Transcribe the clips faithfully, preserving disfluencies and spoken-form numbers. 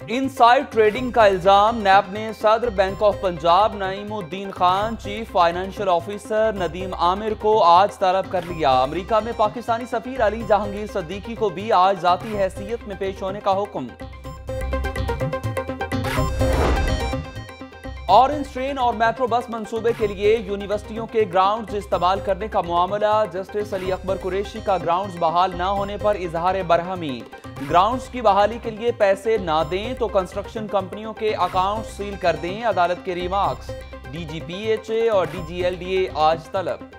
Inside trading का इल्जाम नैब ने सदर bank of Punjab Naimuddin Khan, chief financial officer Nadeem Aamir को आज तलब कर लिया। अमेरिका में पाकिस्तानी सफीर अली जहांगीर सिद्दीकी को भी आज जाती हैसियत में पेश होने का हुक्म। ऑरेंज ट्रेन और मेट्रो बस मंसूबे के लिए यूनिवर्सिटियों के ग्राउंड्स इस्तेमाल करने का मामला, जस्टिस अली अकबर कुरैशी का ग्राउंड्स बहाल न होने पर इजहार बरहमी। ग्राउंड्स की बहाली के लिए पैसे ना दें तो कंस्ट्रक्शन कंपनियों के अकाउंट सील कर दें, अदालत के रिमार्क्स। डीजीपीएचए और डीजीएलडीए आज तलब।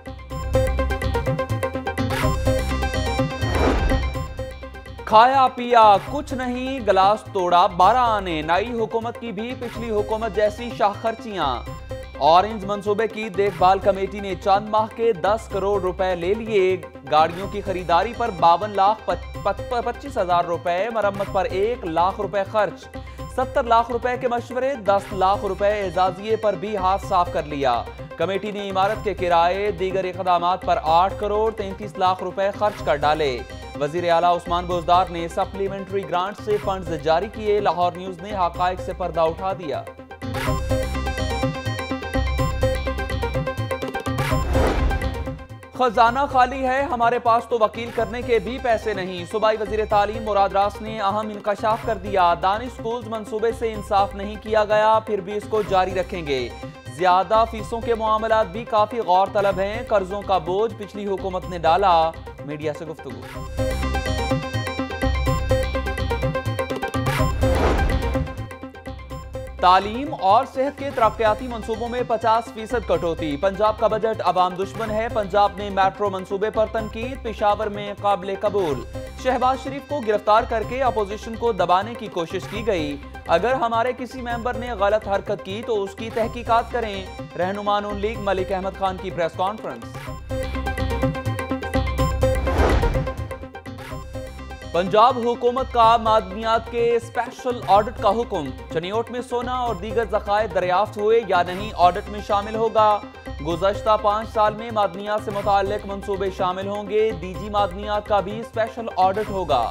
खाया पिया कुछ नहीं, गिलास तोड़ा बारह आने। नई हुकूमत की भी पिछली हुकूमत जैसी शाह खर्चियां। ऑरेंज मंसूबे की देखभाल कमेटी ने चंद माह के दस करोड़ रुपए ले लिए। गाड़ियों की खरीदारी पर बावन लाख पच्चीस हजार रुपए, मरम्मत पर एक लाख रुपए खर्च। सत्तर लाख रुपए के मशवरे, दस लाख रुपए एजाजिये पर भी हाथ साफ कर लिया। कमेटी ने इमारत के किराए, दीगर इक़दामात पर आठ करोड़ तैंतीस लाख रुपए खर्च कर डाले। वजीर आला उस्मान बोजदार ने सप्लीमेंट्री ग्रांट से फंड्स जारी किए। लाहौर न्यूज ने हकायक से पर्दा उठा दिया। खजाना खाली है, हमारे पास तो वकील करने के भी पैसे नहीं। सूबाई वजीर तालीम मुराद रास ने अहम इंकशाफ कर दिया। दानिश स्कूल्स मंसूबे से इंसाफ नहीं किया गया, फिर भी इसको जारी रखेंगे। ज्यादा फीसों के मामलात भी काफी गौर तलब हैं। कर्जों का बोझ पिछली हुकूमत ने डाला। मीडिया से गुफ्तगू। तालीम और सेहत के तरक्याती मंसूबों में पचास फीसद कटौती। पंजाब का बजट अवाम दुश्मन है। पंजाब में मेट्रो मंसूबे पर तनकीद, पेशावर में काबिल कबूल। शहबाज शरीफ को गिरफ्तार करके अपोजिशन को दबाने की कोशिश की गई। अगर हमारे किसी मेंबर ने गलत हरकत की तो उसकी तहकीकात करें। रहनुमा नून लीग मलिक अहमद खान की प्रेस कॉन्फ्रेंस। पंजाब हुकूमत का मादनियात के स्पेशल ऑडिट का हुक्म। चनियोट में सोना और दीगर ज़खायर दरियाफ्त हुए या नहीं, ऑडिट में शामिल होगा। गुज़श्ता पाँच साल में मादनियात से मुताल्लिक मंसूबे शामिल होंगे। डीजी मादनियात का भी स्पेशल ऑडिट होगा।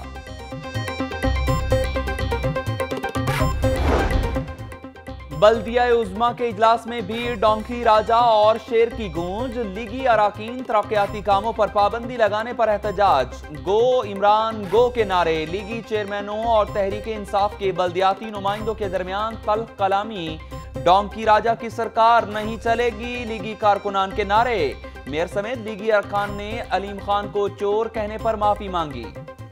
बल्दिया उज़्मा के इजलास में भी डोंकी राजा और शेर की गूंज। लीगी अराकीन तरक्याती कामों पर पाबंदी लगाने पर एहतजाज। गो इमरान गो के नारे। लीगी चेयरमैनों और तहरीक इंसाफ के बल्दियाती नुमाइंदों के दरमियान तल्ख कलामी। डोंकी राजा की सरकार नहीं चलेगी, लीगी कारकुनान के नारे। मेयर समेत लीगी अरकान ने अलीम खान को चोर कहने पर माफी मांगी।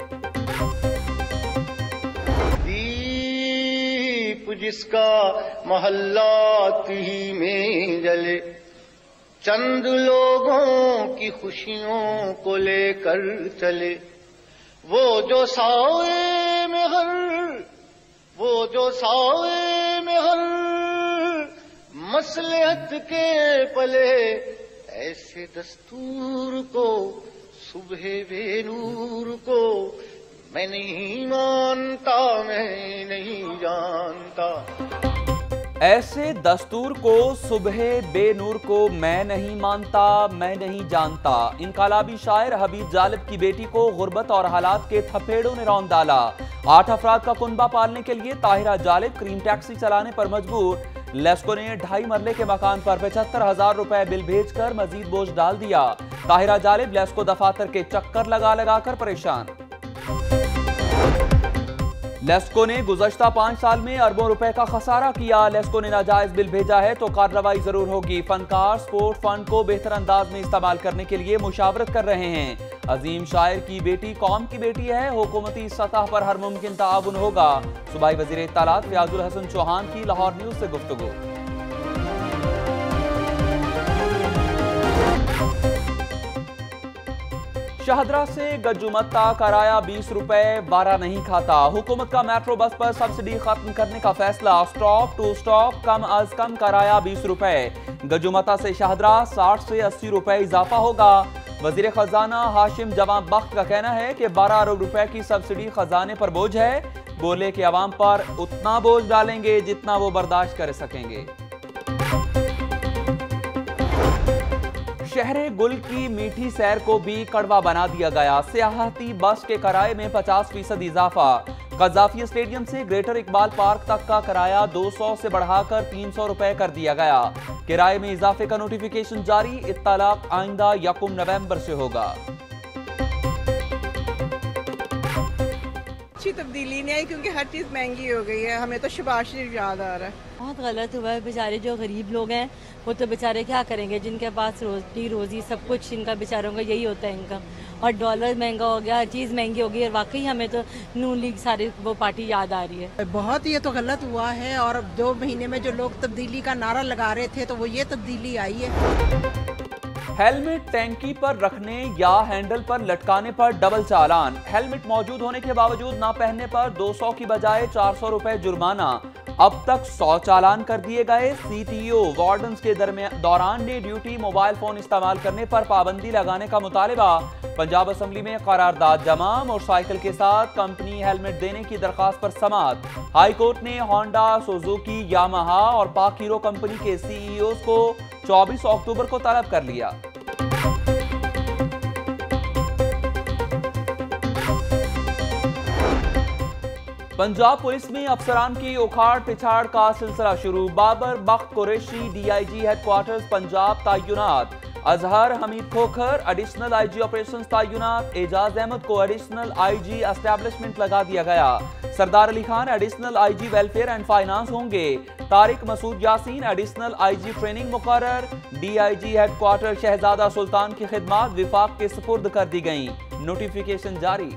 जिसका मोहल्ला ही में जले, चंद लोगों की खुशियों को लेकर चले। वो जो साए में हर वो जो साए में हर मसलहत के पले, ऐसे दस्तूर को सुबह बेनूर को मैं नहीं मानता, मैं नहीं जानता। ऐसे दस्तूर को, सुबह बेनूर को मैं नहीं मानता, मैं नहीं जानता। इनकलाबी शायर हबीब जालिब की बेटी को गुर्बत और हालात के थपेड़ों ने रौंद डाला। आठ अफराद का कुनबा पालने के लिए ताहिरा जालिब क्रीम टैक्सी चलाने पर मजबूर। लेस्को ने ढाई मरले के मकान पर पचहत्तर हजार रुपए बिल भेजकर मजीद बोझ डाल दिया। ताहिरा जालिब लेस्को दफातर के चक्कर लगा लगा कर परेशान। लेस्को ने गुज़श्ता पांच साल में अरबों रुपए का खसारा किया। लेस्को ने नाजायज बिल भेजा है तो कार्रवाई जरूर होगी। फनकार स्पोर्ट फंड को बेहतर अंदाज में इस्तेमाल करने के लिए मुशावरत कर रहे हैं। अजीम शायर की बेटी कौम की बेटी है, हुकूमती सतह पर हर मुमकिन ताउन होगा। सूबाई वज़ीर इत्तलात रियाजुल हसन चौहान की लाहौर न्यूज से गुफ्तगू। शाहदरा से गज्जुमत्ता कराया बीस रुपए, बारह नहीं खाता। हुकूमत का मेट्रो बस पर सब्सिडी खत्म करने का फैसला। स्टॉप टू स्टॉप कम अज कम कराया बीस रुपए। गज्जुमत्ता से शाहदरा साठ से अस्सी रुपए इजाफा होगा। वजीर खजाना हाशिम जवां बख्त का कहना है कि बारह अरब रुपए की सब्सिडी खजाने पर बोझ है। बोले कि अवाम पर उतना बोझ डालेंगे जितना वो बर्दाश्त कर सकेंगे। शहरे गुल की मीठी सैर को भी कड़वा बना दिया गया। सियाहती बस के किराए में पचास फीसद इजाफा। कज़ाफिया स्टेडियम से ग्रेटर इकबाल पार्क तक का किराया दो सौ से बढ़ाकर तीन सौ रुपए कर दिया गया। किराए में इजाफे का नोटिफिकेशन जारी, इत्तलाक आइंदा यकम नवंबर से होगा। अच्छी तब्दीली नहीं आई क्योंकि हर चीज़ महंगी हो गई है। हमें तो शहबाज शरीफ याद आ रहा है। बहुत गलत हुआ है। बेचारे जो गरीब लोग हैं वो तो बेचारे क्या करेंगे, जिनके पास रोटी रोजी सब कुछ इनका बेचारों का यही होता है इनका। और डॉलर महंगा हो गया, हर चीज़ महंगी हो गई है। वाकई हमें तो नून लीग सारी वो पार्टी याद आ रही है। बहुत ये तो गलत हुआ है। और दो महीने में जो लोग तब्दीली का नारा लगा रहे थे तो वो ये तब्दीली आई है। हेलमेट टैंकी पर रखने या हैंडल पर लटकाने पर डबल चालान। हेलमेट मौजूद होने के बावजूद ना पहनने पर दो सौ की बजाय चार सौ रुपए जुर्माना। अब तक सौ चालान कर दिए गए। सीटीओ वार्डन्स के दौरान डे ड्यूटी मोबाइल फोन इस्तेमाल करने पर पाबंदी लगाने का मुतालिबा। पंजाब असेंबली में करारदाद जमा। मोटरसाइकिल के साथ कंपनी हेलमेट देने की दरखास्त पर समाअत। हाई कोर्ट ने होंडा, सुजुकी, यामाहा और पाक हीरो कंपनी के सीईओ को चौबीस अक्टूबर को तलब कर लिया। पंजाब पुलिस में अफसरान की उखाड़ पिछाड़ का सिलसिला शुरू। बाबर बख्त कुरैशी डीआईजी हेडक्वार्टर्स पंजाब तैनात। Azhar Hameed Khokhar additional IG operations तैनात। एजाज अहमद को एडिशनल आईजी एस्टैब्लिशमेंट लगा दिया गया। Sardar Ali Khan additional IG welfare and finance होंगे। Tariq Masood Yasin additional IG training मुकर्रर। डीआईजी हेडक्वार्टर शहजादा सुल्तान की खिदमात विफाक के सुपुर्द कर दी गई। नोटिफिकेशन जारी।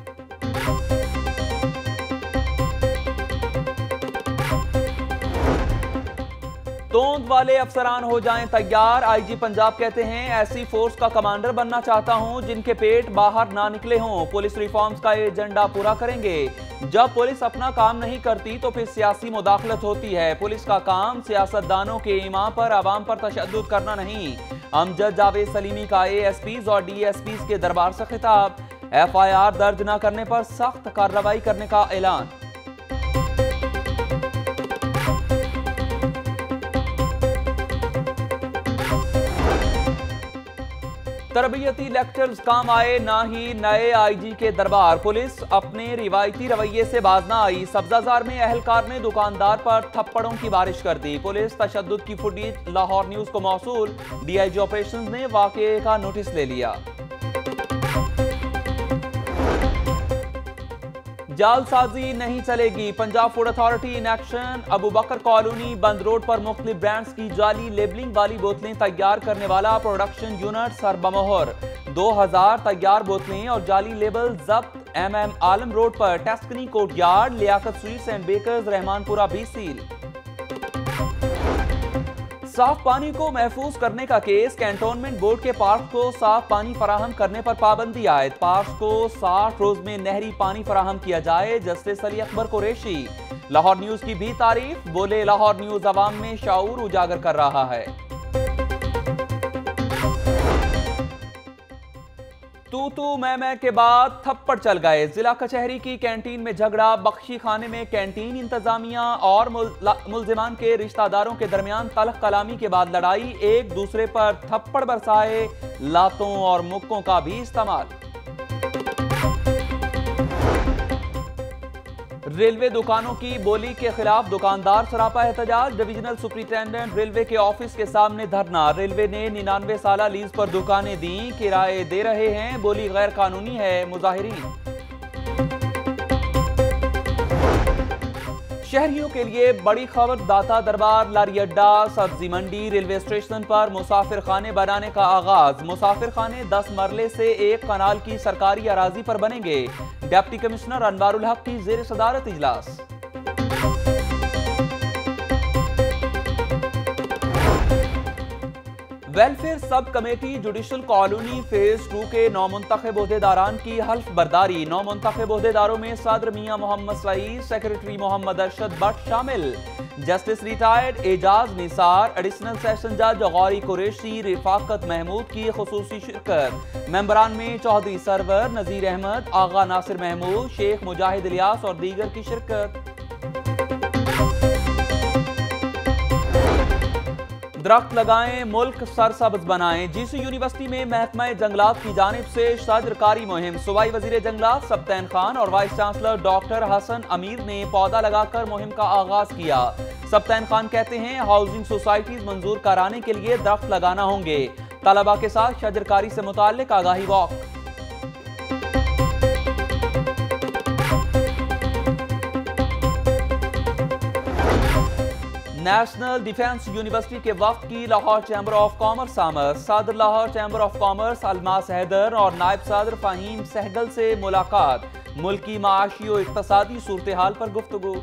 तोंद वाले अफसरान हो जाएं तैयार। आईजी पंजाब कहते हैं ऐसी फोर्स का कमांडर बनना चाहता हूं जिनके पेट बाहर ना निकले हों। पुलिस रिफॉर्म्स का एजेंडा पूरा करेंगे। जब पुलिस अपना काम नहीं करती तो फिर सियासी मुदाखलत होती है। पुलिस का काम सियासतदानों के ईमा पर आवाम पर तशद्दुद करना नहीं। अमजद जावेद सलीमी का एएसपीज और डीएसपीज के दरबार से खिताब। एफआईआर दर्ज न करने पर सख्त कार्रवाई करने का ऐलान। तरबियती लेक्चर्स काम आए, ना ही नए आईजी के दरबार। पुलिस अपने रिवायती रवैये से बाज ना आई। सब्जाजार में अहलकार ने दुकानदार पर थप्पड़ों की बारिश कर दी। पुलिस तशद्दुद की फुटेज लाहौर न्यूज को मौसूल। डीआईजी ऑपरेशंस ने वाकये का नोटिस ले लिया। जालसाजी नहीं चलेगी, Punjab food authority in action. Abu Bakar colony Band road पर मुख्तलिफ ब्रांड्स की जाली लेबलिंग वाली बोतलें तैयार करने वाला प्रोडक्शन यूनिट सरबमोहर। दो हजार तैयार बोतलें और जाली लेबल जब्त। एम एम आलम रोड पर Tuscany courtyard. Liaqat sweets and bakers Rehmanpura भी सील। साफ पानी को महफूज करने का केस। कैंटोनमेंट बोर्ड के पार्क को साफ पानी फराहम करने पर पाबंदी आयद। पार्क को साठ रोज में नहरी पानी फराहम किया जाए। जस्टिस अली अकबर कुरैशी। लाहौर न्यूज की भी तारीफ। बोले लाहौर न्यूज अवाम में शाऊर उजागर कर रहा है। तू तू मैं मैं के बाद थप्पड़ चल गए। जिला कचहरी की कैंटीन में झगड़ा। बख्शी खाने में कैंटीन इंतजामिया और मुल्जिमान के रिश्तेदारों के दरमियान तल्ख कलामी के बाद लड़ाई। एक दूसरे पर थप्पड़ बरसाए। लातों और मुक्कों का भी इस्तेमाल। रेलवे दुकानों की बोली के खिलाफ दुकानदार सरापा एहतजाज। डिविजनल सुपरिटेंडेंट रेलवे के ऑफिस के सामने धरना। रेलवे ने निन्यानवे साल लीज पर दुकानें दी, किराए दे रहे हैं, बोली गैर कानूनी है। मुजाहिरीन। शहरियों के लिए बड़ी खबर। दाता दरबार, लारी अड्डा, सब्जी मंडी, रेलवे स्टेशन पर मुसाफिर खाने बनाने का आगाज। मुसाफिर खाने दस मरले से एक कनाल की सरकारी अराजी पर बनेंगे। डिप्टी कमिश्नर अनवारुल हक की जेर सदारत इजलास। Welfare sub committee judicial colony phase two के नौ मुंतखब ओहदेदारान की हल्फ बर्दारी। नौ मुंतखब ओहदेदारों में सदर मियां मोहम्मद सईद, सेक्रेटरी मोहम्मद अरशद भट्ट शामिल। Justice retired Ejaz Nisar, additional session जज गौरी कुरैशी, रिफाकत महमूद की खुसूसी शिरकत। मेंबरान में चौधरी सरवर, नजीर अहमद, आगा नासिर महमूद, शेख मुजाहिद इलियास और दीगर की शिरकत। दरख्त लगाएं, मुल्क सरसब्ज बनाएं। जीसी यूनिवर्सिटी में महकमा जंगलात की जानिब से सदरकारी मुहिम। सूबाई वजीर जंगलात सब्तैन खान और वाइस चांसलर डॉक्टर हसन अमीर ने पौधा लगाकर मुहिम का आगाज किया। सब्तैन खान कहते हैं हाउसिंग सोसाइटीज मंजूर कराने के लिए दरख्त लगाना होंगे। तलबा के साथ शजरकारी से मुताल्लिक आगाही वॉक। नेशनल डिफेंस यूनिवर्सिटी के वक्त की लाहौर चैम्बर ऑफ कॉमर्स आमद। सदर Lahore chamber of commerce Almas Haider और नायब सदर फहीम सहगल से मुलाकात। मुल्क की माशी और इक्तसादी सूरत हाल पर गुफ्तगू।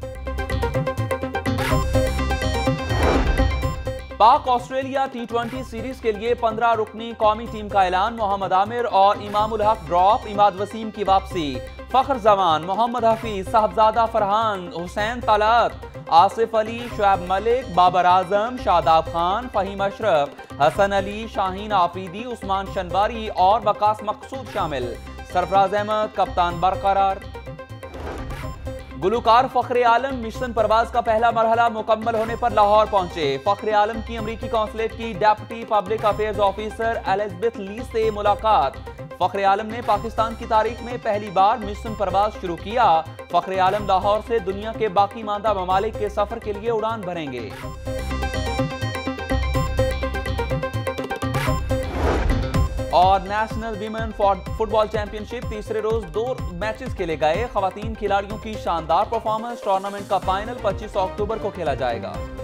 पाक ऑस्ट्रेलिया टी ट्वेंटी सीरीज के लिए पंद्रह रुकनी कौमी टीम का ऐलान। मोहम्मद आमिर और इमामुल हक ड्रॉप, इमाद वसीम की वापसी। फखर जमान, मोहम्मद हफीज, साहबजादा फरहान, हुसैन तलात, आसिफ अली, शुएब मलिक, बाबर आजम, शादाब खान, फहीम अशरफ, हसन अली, शाहीन आफरीदी, उस्मान शनवारी और वकास मकसूद शामिल। सरफराज अहमद कप्तान बरकरार। गुलूकार फखरे आलम मिशन परवाज का पहला मरहला मुकम्मल होने पर लाहौर पहुंचे। फखरे आलम की अमरीकी कौंसलेट की deputy public affairs officer Elizabeth Lee से मुलाकात। फखरे आलम ने पाकिस्तान की तारीख में पहली बार मिशन परवाज शुरू किया। फखरे आलम लाहौर से दुनिया के बाकी मांदा ममालिक के सफर के लिए उड़ान भरेंगे। और नेशनल वीमेन फुटबॉल चैंपियनशिप तीसरे रोज दो मैचेस खेले गए। खवातीन खिलाड़ियों की शानदार परफॉर्मेंस। टूर्नामेंट का फाइनल पच्चीस अक्टूबर को खेला जाएगा।